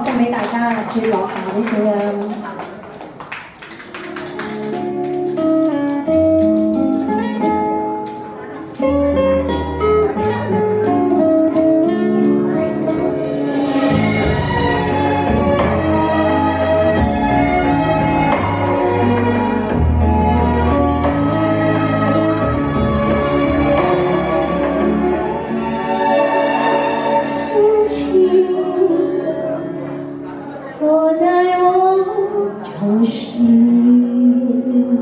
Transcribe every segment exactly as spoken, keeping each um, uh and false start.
送俾大家，雪落下啲咁樣。 落在我掌心，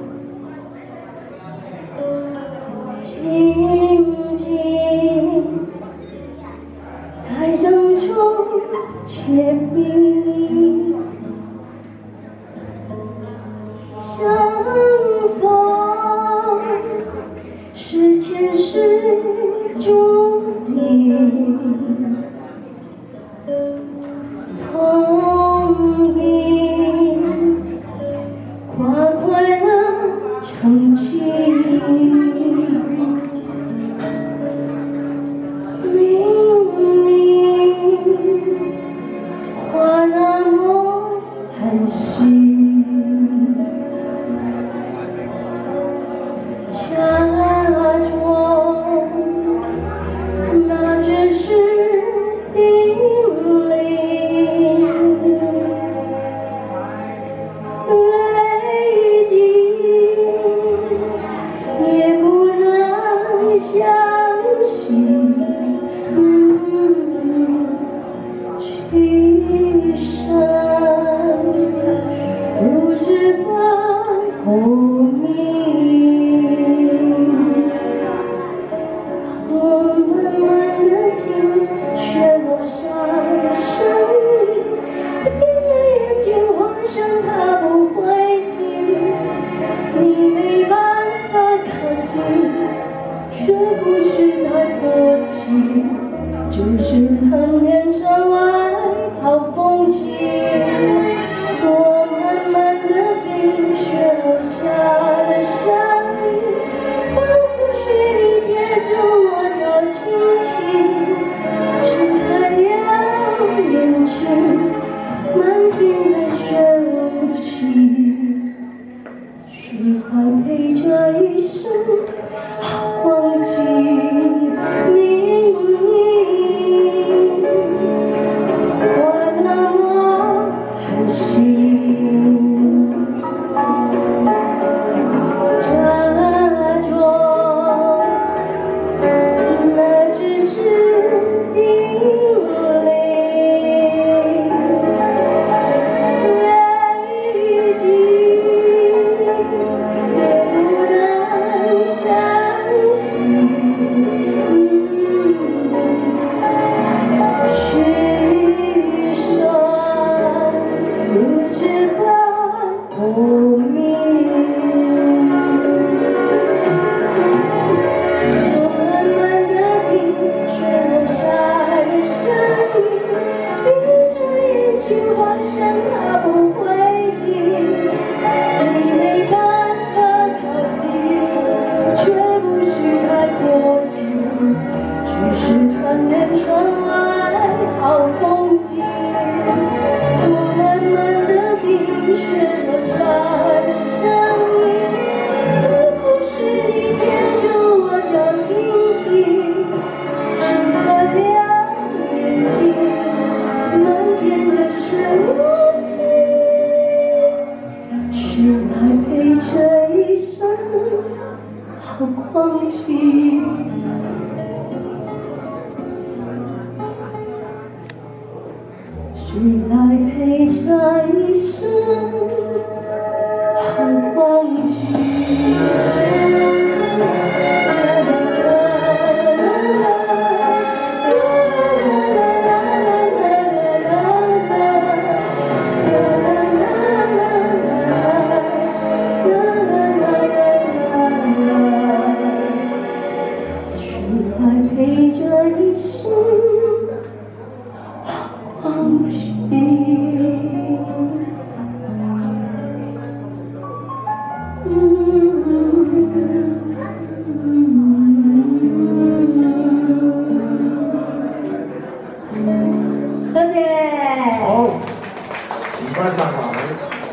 静静在掌中结冰，相逢是前世注定。 痛并化快乐成情，明明话那么寒心，假装那只是叮咛。 相信，去生如纸般透明。我慢慢地听雪落下的声音，闭着眼睛幻想它不会停，你没办法靠近。 却不是太薄情，只是看遍窗外好风景。我慢慢的冰雪落下的声音，仿佛水里贴着我跳轻轻，睁开了眼睛，漫天的雪无情，雪还陪着一生。 忘记明明，我那么狠心，假装那只是叮咛，累积也不能相。 看见窗外好风景，我慢慢的冰雪落下的声音，似乎是你贴着我脚轻轻，睁开了眼睛，漫天的雪无情，雪还陪着一生好光景。 雪来陪着一生好光景。雪来陪着一生。 忘记。多谢。好。 晚上好。